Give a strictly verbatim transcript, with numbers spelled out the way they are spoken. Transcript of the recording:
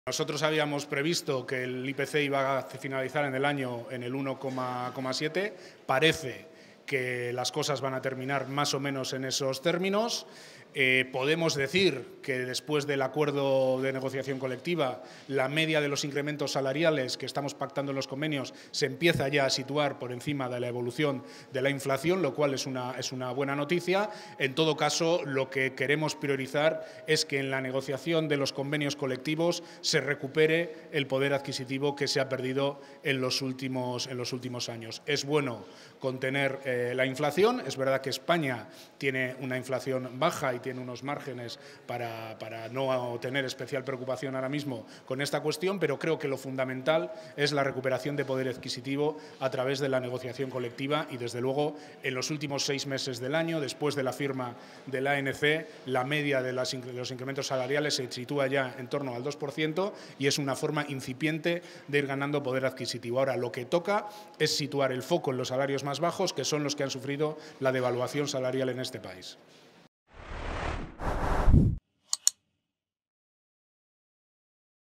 Nosotros habíamos previsto que el I P C iba a finalizar en el año en el uno coma siete. Parece que las cosas van a terminar más o menos en esos términos. Eh, podemos decir que después del acuerdo de negociación colectiva, la media de los incrementos salariales que estamos pactando en los convenios se empieza ya a situar por encima de la evolución de la inflación, lo cual es una, es una buena noticia. En todo caso, lo que queremos priorizar es que en la negociación de los convenios colectivos se recupere el poder adquisitivo que se ha perdido en los últimos, en los últimos años. Es bueno contener eh, la inflación. Es verdad que España tiene una inflación baja y tiene unos márgenes para, para no tener especial preocupación ahora mismo con esta cuestión, pero creo que lo fundamental es la recuperación de poder adquisitivo a través de la negociación colectiva y, desde luego, en los últimos seis meses del año, después de la firma del A N C, la media de, las, de los incrementos salariales se sitúa ya en torno al dos por ciento y es una forma incipiente de ir ganando poder adquisitivo. Ahora, lo que toca es situar el foco en los salarios más bajos, que son los que han sufrido la devaluación salarial en este país.